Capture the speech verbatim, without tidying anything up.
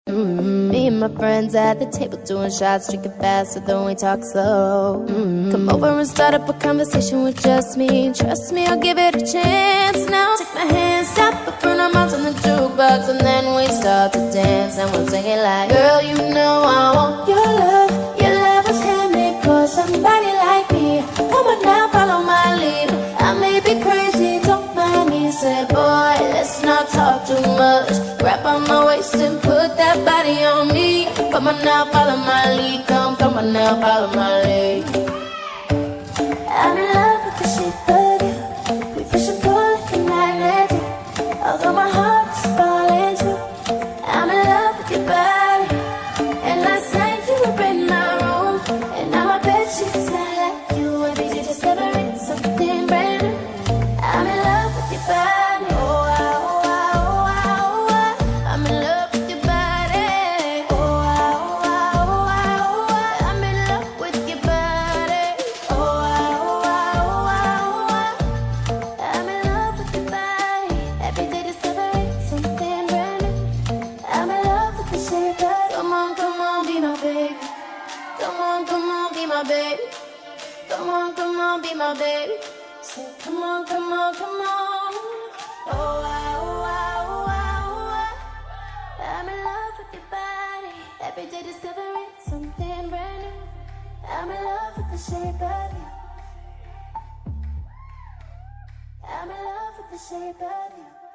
Mm-hmm. Me and my friends at the table doing shots, drinking fast, so don't we talk slow. Mm-hmm. Come over and start up a conversation with just me. Trust me, I'll give it a chance. Now take my hand, stop, but burn our mouths on the jukebox, and then we start to dance, and we'll sing it like, girl, you know I want your love. Your love was handmade for somebody like me. Come on now, follow my lead. I may be crazy, don't mind me. Say, boy, let's not talk too much. Grab on my waist and put that body on me. Come on now, follow my lead. Come, come on now, follow my lead. I'm in love with the shape of you. We push and pull like a magnet do. Although my heart is falling too. I'm in love with your body. And last night you were in my room, and now my bedsheets smell like you. Every day discovering something brand new. I'm in love with your body. Oh, wow, oh, wow, oh, wow, oh, wow. I'm in love with your body. Oh, wow, oh, wow, oh, wow, oh, wow. I'm in love with your body. Oh, wow, oh, wow, oh, wow, oh, wow. I'm in love with your body. Every day discovering something brand new. I'm in love with the shape of you. Come on, come on, be my baby. Come on, come on, be my baby. Come on, come on, be my baby. Say, come on, come on, come on. Oh, wow, oh, wow, oh, wow, oh, wow. I'm in love with your body. Every day discovering something brand new. I'm in love with the shape of you. I'm in love with the shape of you.